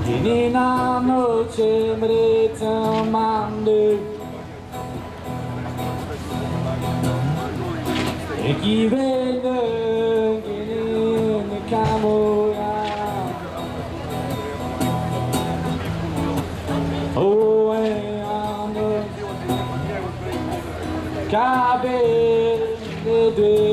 in una noche retomando e chi vede che ne camora oh e ando capire